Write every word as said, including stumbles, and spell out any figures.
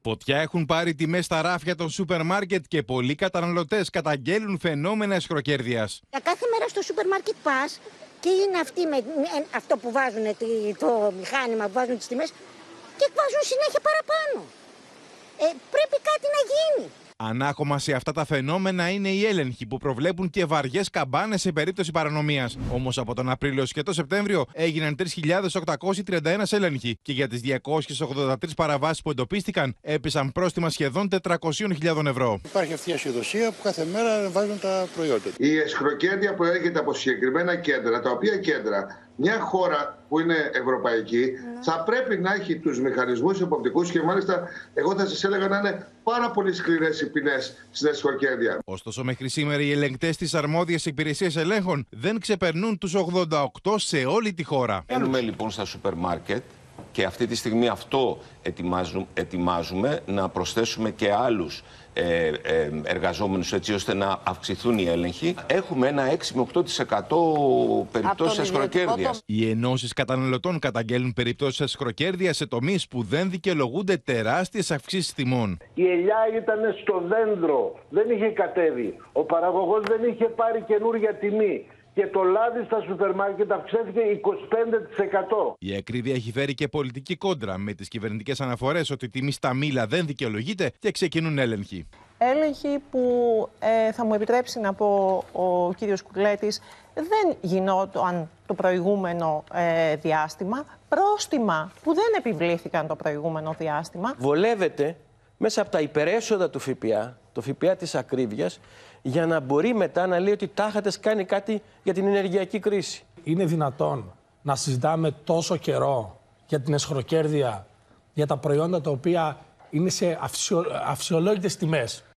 Φωτιά έχουν πάρει τιμές στα ράφια των σούπερ μάρκετ και πολλοί καταναλωτές καταγγέλουν φαινόμενα αισχροκέρδειας. Για κάθε μέρα στο σούπερ μάρκετ πας και είναι αυτοί με αυτό που βάζουν, το μηχάνημα που βάζουν τις τιμές και βάζουν συνέχεια παραπάνω. Ε, πρέπει κάτι να γίνει. Ανάχωμα σε αυτά τα φαινόμενα είναι οι έλεγχοι που προβλέπουν και βαριές καμπάνες σε περίπτωση παρανομίας. Όμως από τον Απρίλιο και το Σεπτέμβριο έγιναν τρεις χιλιάδες οκτακόσιοι τριάντα ένα έλεγχοι και για τις διακόσιες ογδόντα τρεις παραβάσεις που εντοπίστηκαν έπεσαν πρόστιμα σχεδόν τετρακόσιες χιλιάδες ευρώ. Υπάρχει αυτή η ασυδοσία που κάθε μέρα βάζουν τα προϊόντα. Η αισχροκέρδεια που έρχεται από συγκεκριμένα κέντρα, τα οποία κέντρα μια χώρα που είναι ευρωπαϊκή mm. θα πρέπει να έχει τους μηχανισμούς εποπτικούς και μάλιστα εγώ θα σας έλεγα να είναι πάρα πολύ σκληρές οι ποινές στην αισχροκέρδεια. Ωστόσο μέχρι σήμερα οι ελεγκτές της αρμόδιας υπηρεσίας ελέγχων δεν ξεπερνούν τους ογδόντα οκτώ σε όλη τη χώρα. Μπαίνουμε λοιπόν στα σούπερ μάρκετ και αυτή τη στιγμή αυτό ετοιμάζουμε, ετοιμάζουμε να προσθέσουμε και άλλους ε, ε, εργαζόμενους έτσι ώστε να αυξηθούν οι έλεγχοι. Έχουμε ένα έξι με οκτώ τοις εκατό περιπτώσεις αισχροκέρδειας. Οι ενώσεις καταναλωτών καταγγέλνουν περιπτώσεις αισχροκέρδειας σε τομείς που δεν δικαιολογούνται τεράστιες αυξήσεις τιμών. Η ελιά ήταν στο δέντρο, δεν είχε κατέβει. Ο παραγωγός δεν είχε πάρει καινούρια τιμή. Και το λάδι στα σούπερ μάρκετ αυξήθηκε είκοσι πέντε τοις εκατό. Η ακρίβεια έχει φέρει και πολιτική κόντρα με τις κυβερνητικές αναφορές ότι η τιμή στα μήλα δεν δικαιολογείται και ξεκινούν έλεγχοι. Έλεγχοι που ε, θα μου επιτρέψει να πω ο κύριος Κουρλέτης δεν γινόταν το προηγούμενο ε, διάστημα. Πρόστιμα που δεν επιβλήθηκαν το προηγούμενο διάστημα. Βολεύεται μέσα από τα υπερέσοδα του ΦΠΑ, το ΦΠΑ της ακρίβειας, για να μπορεί μετά να λέει ότι τάχατες κάνει κάτι για την ενεργειακή κρίση. Είναι δυνατόν να συζητάμε τόσο καιρό για την αισχροκέρδεια, για τα προϊόντα τα οποία είναι σε αυσιο... αυσιολόγητες τιμές.